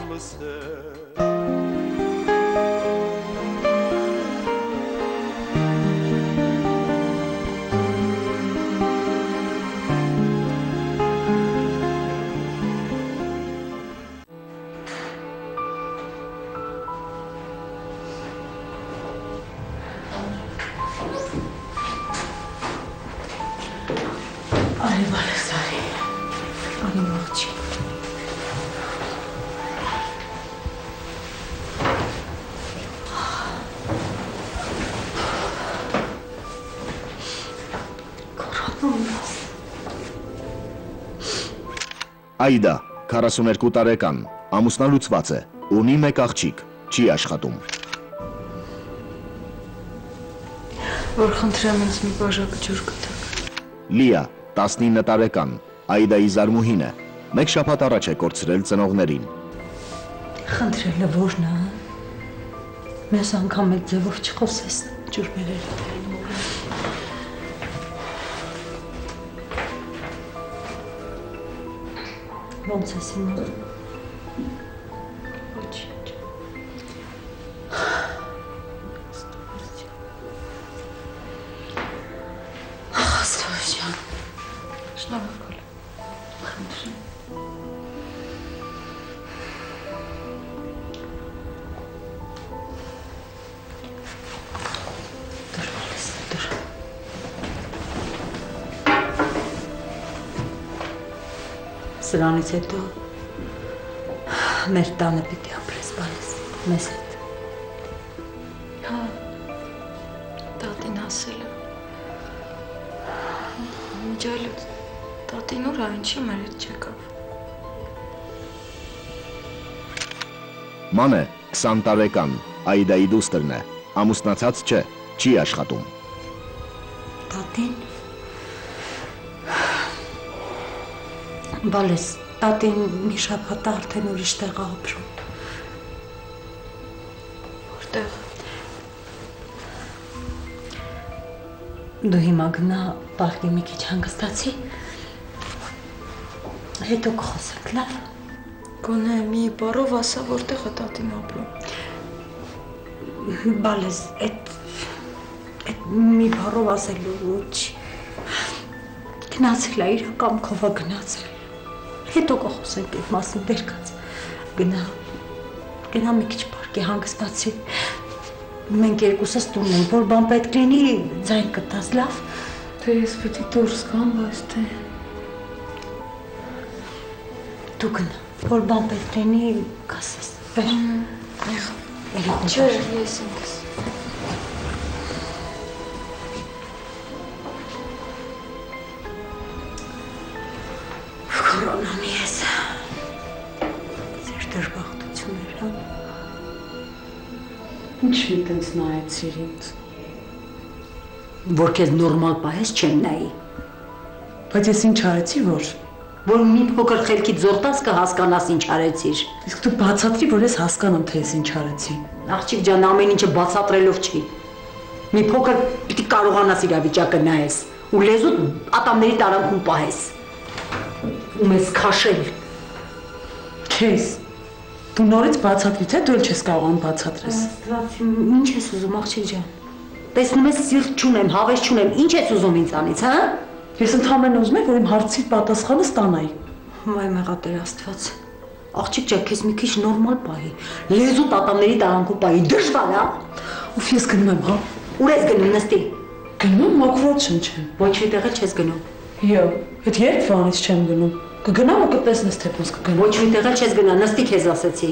Այդա, 42 տարեկան, ամուսնալուծված է, ունի մեկ աղջիկ, չի աշխատում։ Որ խնդրեմ ինձ մի բաժակը ջուր կտակ։ Լիա, 19 տարեկան, Այդայի զարմուհին է, մեկ շաբաթ առաջ է կորցրել ծնողներին։ Խնդրելը որն է, մեզ անգամ այդ ձևով չխոսես, ջուր բերել։ Ոնց ես հիմա։ Ոչինչ։ Աստված ջան։ Շնորհակալ եմ։ Խնդրեմ։ Սրանից հետո մեր տանը պիտի ապրես բանես, մեզ հետ։ Հա, տատին ասել է։ Միջայլոց, տատին ուր է, ինչի մեր հետ չեկավ։ Մանե, 20 տարեկան, Այդայի դուստրն է, ամուսնացած չէ, չի աշխատում։ Տատին։ Բալես, տատին մի շաբաթ արդեն ուրիշ տեղ ապրում։ Որտեղ։ Դու հիմա գնա պարկի մի քիչ հանգստացի, հետո կխոսենք, լավ։ Գոնե մի բառով ասա, որտեղ է տատին ապրում։ Բալես, այդ մի բառով ասելու ոչ։ Գնացել է իր կամքով է գնացել։ Հետո կխոսենք այդ մասին դերկած։ Գնա մի քիչ պարկի հանգստացի։ Մենք երկուսս տունն ենք, որ բան պետք լինի, ձայն կտաս, լավ։ Թե ես պիտի դուրս գամ, բայց թե։ Դու գնա, որ բան պետք լինի, կասես, վեր։ Եղավ։ Չէ, ես ինքս։ Կորոնան ես, ձեր դրբաղտություններ, հա։ Ինչի տենց նայեցիր ինձ։ Որ կեզ նորմալ պահես չեմ նայի։ Բայց ես ինչ արեցի, որ մի փոքր խելքիդ զորտաս կհասկանաս ինչ արեցիր։ Իսկ դու բացատրի, որ ես հասկանամ, թե ես ինչ արեցի։ Աղջիկ ջան, ամեն ինչը բացատրելով չի։ Մի փոքր պիտի կարողանաս իրավիճակը նայես ու լեզուդ ատամների տարանքում պահես։ Ու մեզ քաշել։ Քեզ։ Դու նորից բացատրի, թե դու էլ չես կարողանում բացատրես։ Աստված, ինչ ես ուզում, աղջիկ ջան։ Տեսնում ես, սիրտ չունեմ, հավես չունեմ, ինչ ես ուզում ինձանից, հա։ Ես ընդհանրապես ուզում եմ, որ իմ հարցի պատասխանը ստանայի։ Վայ մեղատեր Աստված։ Աղջիկ ջան, քեզ մի քիչ նորմալ պահի։ Լեզու տատամների տարանքում պահի, դժվար է։ Ուֆ, ես գնում եմ, հա։ Ուր ես գնում, նստի։ Գնում, մաքրոց չնչեմ։ Ոչ մի տեղ չես գնում։ Յո, այդ երբ վանից չեմ գնում։ Կգնամ ու կտեսնես թե ոնց կգնամ։ Ոչ մի տեղ չես գնա, նստի քեզ ասեցի։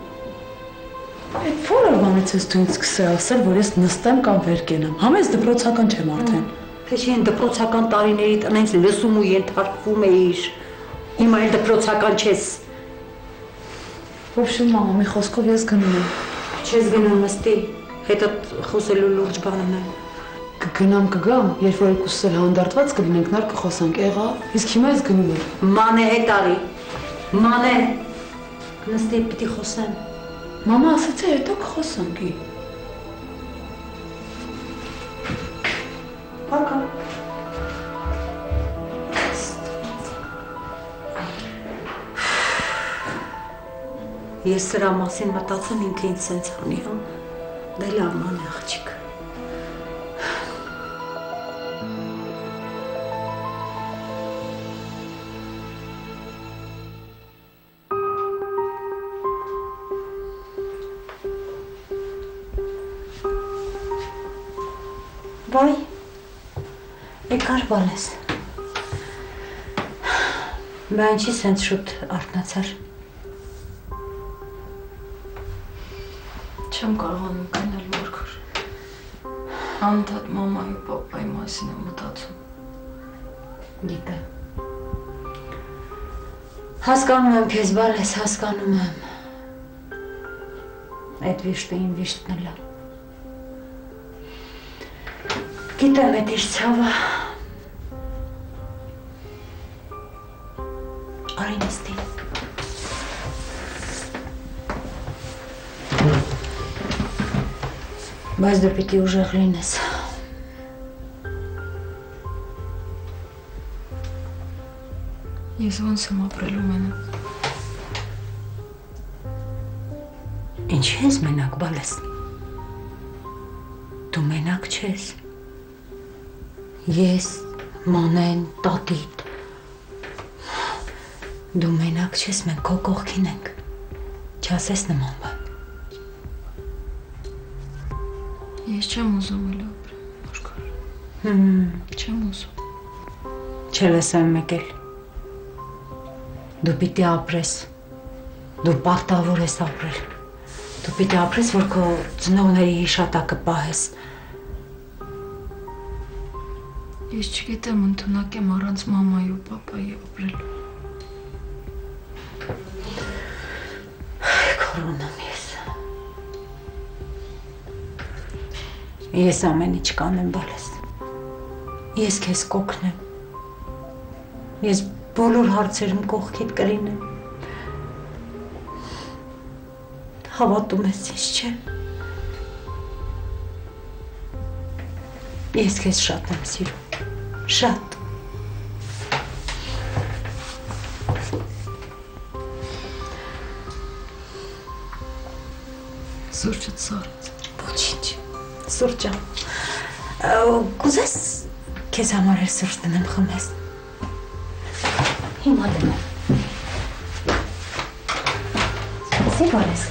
Այդ որը բանից ես դու ինձ սկսել ասել, որ ես նստեմ կամ վեր կենամ։ Համես դպրոցական չեմ արդեն։ Թե չէ, դպրոցական տարիներիդ այնց լսում ու ենթարկվում էիր։ Հիմա էլ դպրոցական չես։ Ոբշեմ, մամա, մի խոսքով ես գնում եմ։ Չես գնում, նստի։ Հետո խոսելու լուրջ բան ունեմ։ Կգնամ կգամ, երբ որ երկուսս էլ հանդարտված կլինենք, նար կխոսանք, եղավ, իսկ հիմա ես գնում եմ։ Մանե հետ արի, մանե, նստի պիտի խոսեմ։ Մամա ասաց է հետո կխոսանքի։ Պակա։ Ես սրա մասին մտածեմ ինքը ինձ սենց անի, հա։ Դե լավ ման աղջիկ։ Վայ, եկար բալես։ Բա ինչի սենց շուտ արթնացար։ Չեմ կարողանում գնել մորքուր։ Անդադ մամայի ու պապայի մասին եմ մտածում։ Գիտեմ։ Հասկանում եմ քեզ բալես, հասկանում եմ։ Այդ վիշտը իմ վիշտն էլ է։ Գիտեմ էդ իր ցավը։ Արի նստի։ Բայց դու պիտի ուժեղ լինես։ Ես ոնց եմ ապրելու մենակ։ Ինչի ես մենակ բալես։ Դու մենակ չես։ Ես, մանեն, տատիտ։ Դու մենակ չես, մենք քո կողքին ենք։ Չասես նման բան։ Ես չեմ ուզում էլ ապրել, մորքուր։ Չեմ ուզում։ Չլսեմ մեկ էլ։ Դու պիտի ապրես։ Դու պարտավոր ես ապրել։ Դու պիտի ապրես, որ քո ծնողների հիշատակը պահես։ Ես չգիտեմ ընդունակ եմ առանց մամայի ու պապայի ապրելու։ Քորոնամ ես։ Ես ամեն ինչ կանեմ բալես։ Ես քեզ կօգնեմ։ Ես բոլոր հարցերում կողքիդ կլինեմ։ Հավատում ես ինձ, չէ՞։ Ես քեզ շատ եմ սիրում։ Շատ։ Սուրճդ սարեց։ Ոչինչ։ Սուրճ ամ։ Կուզես քեզ համար էլ սուրճ դնեմ խմես։ Հիմա դնեմ։ Սի բարես։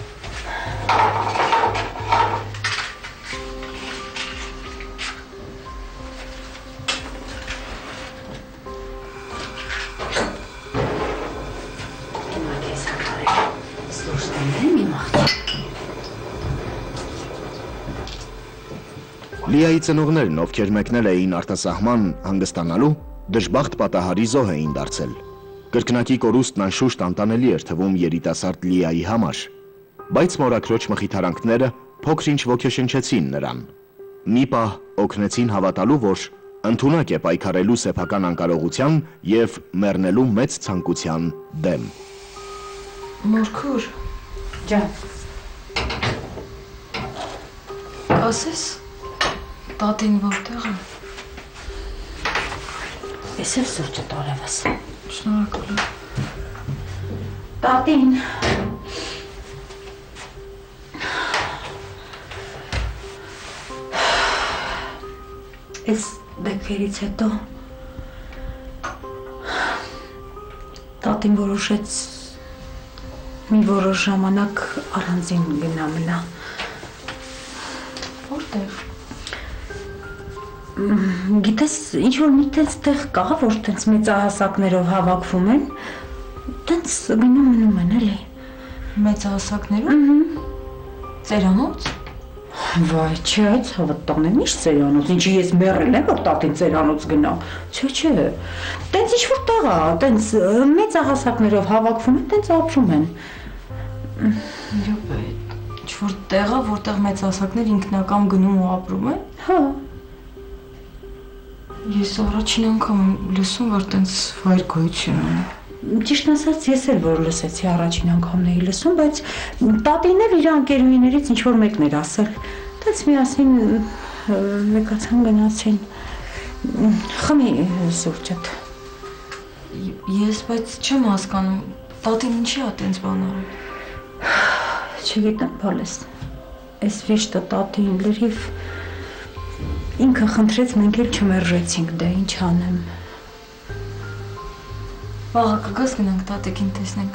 Լիայի ծնողներն, ովքեր մեկնել էին արտասահման հանգստանալու, դժբախտ պատահարի զոհ էին դարձել։ Կրկնակի կորուստն անշուշտ անտանելի էր թվում երիտասարդ Լիայի համար, բայց մորաքրոջ մխիթարանքները փոքր-ինչ ոգեշնչեցին նրան։ Մի պահ օգնեցին հավատալու, որ ընդունակ է պայքարելու սեփական անկարողության և մեռնելու մեծ ցանկության դեմ։ Մորքուր, Ջան, ասես, տատին որտեղ է։ ես էլ սուրճը տարևս։ Շնորհակալ եմ։ Տատին։ Այս դեպքերից հետո տատին որոշեց մի որոշ ժամանակ առանձին գնա մնա։ Որտեղ։ Գիտես, ինչ որ մի տենց տեղ կա, որ տենց մեծահասակներով հավաքվում են, տենց գնում մնում են, էլի։ Մեծահասակներով։ Ծերանոց։ Վայ, չէ, այդ հավատան եմ, ինչ ծերանոց, ինչի ես մեռել եմ, որ տատին ծերանոց գնա։ Չէ, տենց ինչ որ տեղ ա, տենց մեծահասակներով հավաքվում են, տենց ապրում են։ Իրոք է, ինչ որ տեղ ա, որտեղ մեծահասակներ ինքնակամ գնում ու ապրում են։ Հա։ Ես առաջին անգամ եմ լսում, որ տենց վայր գոյություն ունի։ Ճիշտ ասած, ես էլ որ լսեցի առաջին անգամն էի լսում, բայց տատին էլ իր անկերուհիներից ինչ որ մեկն էր ասել։ Տենց միասին մեկացան գնացին։ Խմի սուրճդ։ Ես բայց չեմ հասկանում, տատին ինչի ա տենց բան արել։ Չգիտեմ, բալես։ Այս վիշտը տատին լրիվ ինքը խնդրեց, մենք էլ չմերժեցինք, դե ինչ անեմ։ Վաղը կգաս գնանք տատիկին տեսնենք։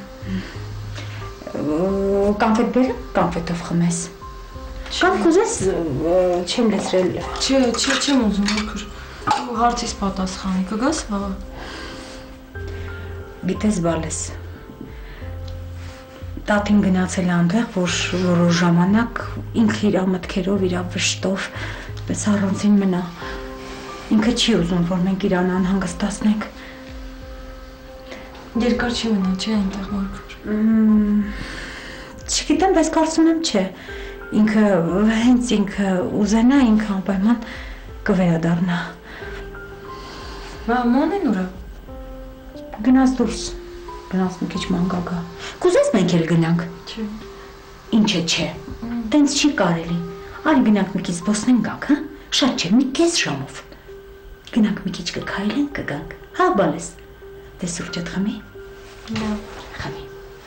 Կանֆետ բերեմ, կանֆետով խմես։ Կամ կուզես չեմ լեցրել։ Չեմ ուզում, մորքուր։ Հարցիս պատասխանի, կգաս վաղը։ Գիտես բալես։ Տատին գնացել այնտեղ, որ որոշ ժամանակ ինքը իր մտքերով, իր վշտով պես առանցին մնա։ Ինքը չի ուզում, որ մենք իրան անհանգստացնենք։ Երկար չի մնա, չէ, այնտեղ մորքուր։ Չգիտեմ, բայց կարծում եմ չէ։ Հենց ինքը ուզենա, ինքը անպայման կվերադառնա։ Մանեն ուրա։ Գնաց դուրս, գնաց մի քիչ մանգագա։ Կուզես մենք էլ գնանք։ Չէ։ Ինչը չէ։ Տենց չի կարելի։ Արի գնանք մի քիչ զբոսնենք գանք, հա։ Շատ չէ, մի կես ժամով։ Գնանք մի քիչ կքայլենք կգանք։ Հա, բալես։ Դե սուրճդ խմի։ Լավ։ Խմի։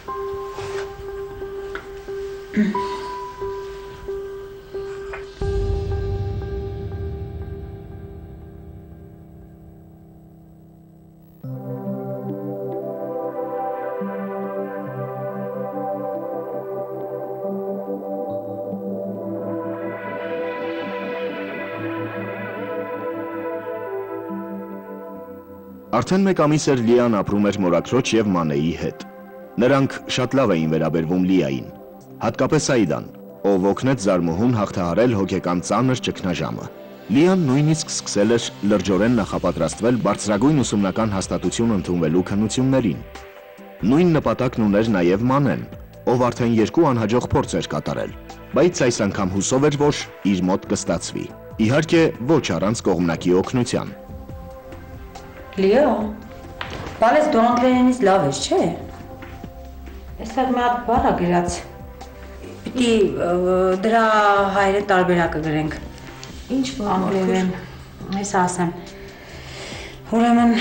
Արդեն մեկ ամիս էր Լիան ապրում էր մորաքրոջ և Մանեի հետ։ Նրանք շատ լավ էին վերաբերվում Լիային, հատկապես Սաիդան, ով օգնեց զարմուհուն հաղթահարել հոգեկան ծանր ճգնաժամը։ Լիան նույնիսկ սկսել էր լրջորեն նախապատրաստվել բարձրագույն ուսումնական հաստատություն ընդունվելու քննություններին։ Նույն նպատակն ուներ նաև Մանեն, ով արդեն 2 անհաջող փորձ էր կատարել, բայց այս անգամ հուսով էր, որ իր մոտ կստացվի։ Իհարկե, ոչ առանց կողմնակի օգնության։ Լիո, բալես դու անգլերենից լավ ես, չէ՞։ Այստեղ մի հատ բառ ա գրած։ Պիտի դրա հայերեն տարբերակը գրենք։ Ինչ անգլերեն։ Այս ասեմ։ Ուրեմն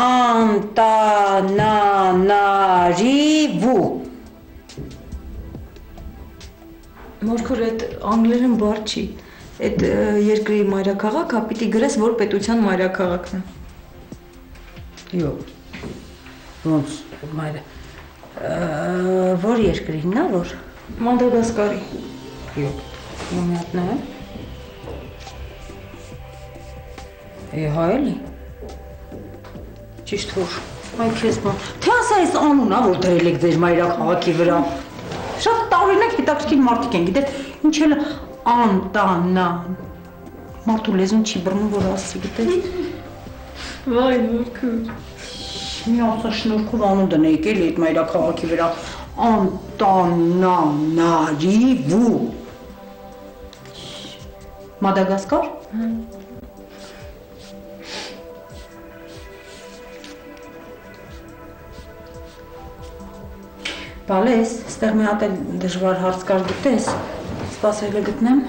անտանանարիվու։ Մորքուր, այդ անգլերեն բառ չի։ Այդ երկրի մայրաքաղաքը պիտի գրես, որ պետության մայրաքաղաքն է։ Յո, ոնց մայրը, որ երկրին նա, որ? Մադագասկարի։ Յո, մոմյատն է։ Հա էլի։ Ճիշտ որ, այ քեզ բան, թե ասա այս անուն ա, որ դրել եք ձեր մայրաքաղաքի վրա։ Շատ տարօրինակ հետաքրքիր մարդիկ են, գիտես, ինչ էլ անտանա։ Մարդու լեզուն չի բռնում, որ ասի, գիտես։ Վայ, մորքուր։ Մի ասա շնորհքով անուն դնեիք էլի այդ մայրաքաղաքի վրա անտանանարիվու։ Մադագասկար։ Բալես, ստեղ մի հատ էլ դժվար հարց կար գիտես, սպասել է գտնեմ։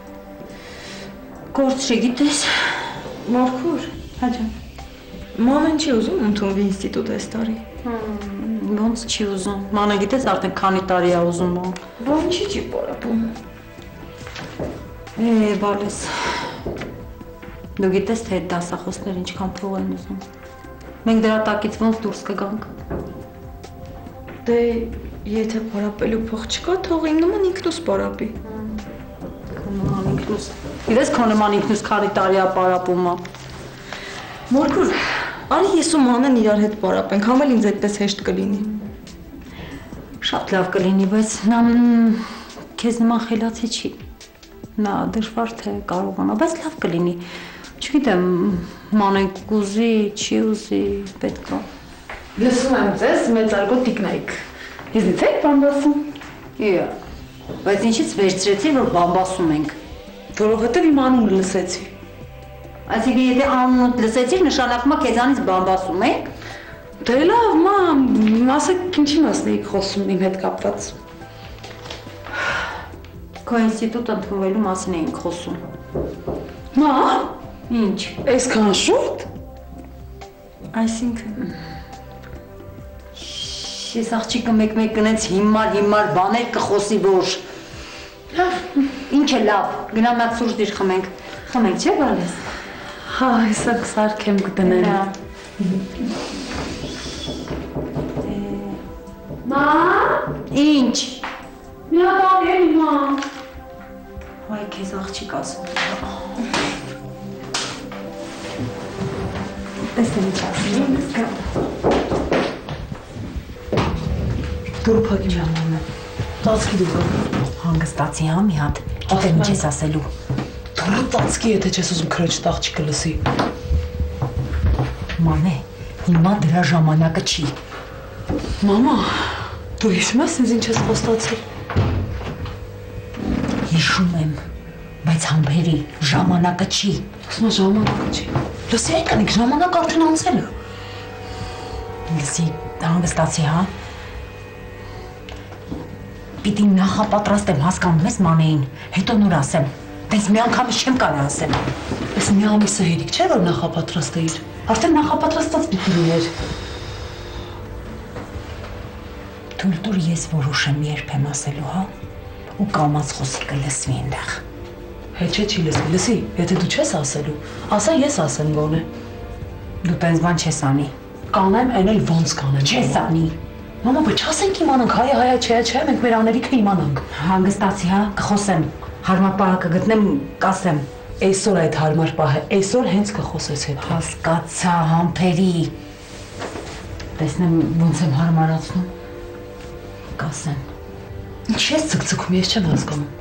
Գործ չի գիտես։ Մորքուր։ Հաջան։ Մանեն չի ուզում ընդունվի ինստիտուտ այս տարի։ Ոնց չի ուզում։ Մանը գիտես արդեն քանի տարի ա ուզում։ Ոնչի չի պարապում։ Բալես։ Դու գիտես թե այդ դասախոսներ ինչքան փող են ուզում։ Մենք դրա տակից ոնց դուրս կգանք։ Դե եթե պարապելու փող չկա, թող իմ նման ինքնուս պարապի։ Քո նման ինքնուս։ Գիտես քո նման ինքնուս քանի տարի ա պարապում։ Մորքուր, արի ես ու Մանեն իրար հետ պարապենք, համ էլ ինձ այդպես հեշտ կլինի։ Շատ լավ կլինի, բայց նա քեզ նման խելացի չի։ Նա դժվար թե կարողանա, բայց լավ կլինի։ Չգիտեմ, Մանեն կուզի, չի ուզի, պետք է։ Լսում եմ ձեզ մեծարգո տիկնայք։ Իզնից եք բամբասում։ Իա, բայց ինչից վերցրեցի, որ բամբասում ենք։ Որովհետև իմ անունը լսեցի։ Այսինքն եթե անունդ լսեցիր, նշանակում է քեզանից բամբասում եք։ Դե լավ, մամ, ասեք ինչի մասն էիք խոսում իմ հետ կապված։ Քո ինստիտուտ ընդունվելու մասին էինք խոսում։ Մամ, Ինչ։ այսքան շուտ։ Այսինքն Ես աղջիկը մեկ-մեկ կնեց հիմար բաներ կխոսի որ։ Ինչ է լավ, գնամ այդ սուրճ դիր խմենք, չէ բալես։ Հա, հեսա կսարքեմ կտնեմ։ Մամ։ Ինչ։ Մի հատ աղերի մամ։ Այ քեզ աղջիկ ասում։ Տեսնեմ ինչ ասում։ Դուրը փակի մամանը։ Տացքի դուրը։ Հանգստացի հա մի հատ, գիտեմ ինչ ես ասելու։ Դուրը տացքի եթե չես ուզում քրեջ տաղջիկը լսի։ Մանե, հիմա դրա ժամանակը չի։ Մամա, դու հիշում ես ինձ ինչ ես խոստացել։ Հիշում եմ, բայց համբերի ժամանակը չի։ Ասում ժամանակը չի։ Լսի եկնիկ ժամանակ արդեն անցել է։ Լսի, հանգստացի հա։ Պիտի նախապատրաստ եմ հասկանում ես մանեին, հետո նոր ասեմ, տես մի անգամից չեմ կարա ասեմ։ Ես մի ամիսը հերիք չէ որ նախապատրաստ էիր, արդեն նախապատրաստած պիտի լիներ։ Թույլ ես որոշեմ երբ եմ ասելու հա, ու կամաց խոսի կլսվի այնտեղ։ Հետ չի լսի, եթե դու չես ասելու, ասա ես ասեմ գոնե։ Դու տենց բան չես անի։ Կանեմ, այն էլ ոնց կանեմ։ Չես անի։ Մամա, բայց չասենք իմանանք, հայա, չէ, մենք մեր անելիքը իմանանք։ Հանգստացի հա, կխոսեմ, հարմար պահը կգտնեմ, կասեմ։ Այսօր այդ հարմար պահը, այսօր հենց կխոսես հետ։ Հասկացա, համբերի։ Տեսնեմ ոնց եմ հարմարացնում, կասեմ։ Ինչ ես ցկցկում, ես չեմ հասկանում։